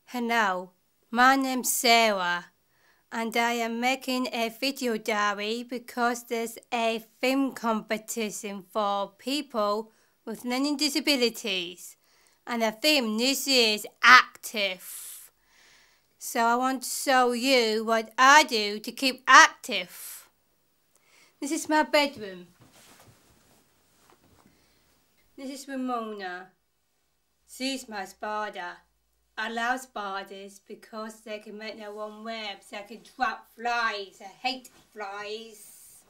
Hello, my name's Sarah and I am making a video diary because there's a film competition for people with learning disabilities and the theme this year is active. So I want to show you what I do to keep active. This is my bedroom. This is Ramona. She's my spider. I love spiders because they can make their own webs. They can trap flies. I hate flies.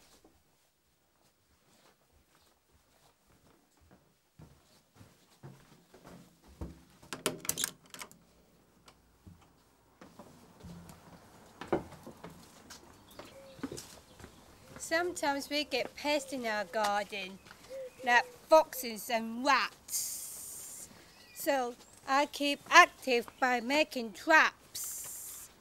Sometimes we get pests in our garden, like foxes and rats. So I keep active by making traps.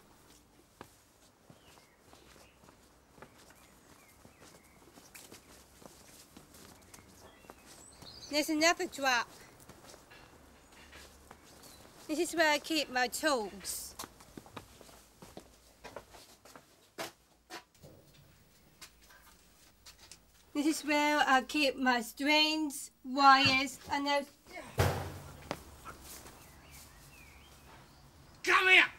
There's another trap. This is where I keep my tools. This is where I keep my strings, wires, and Come here!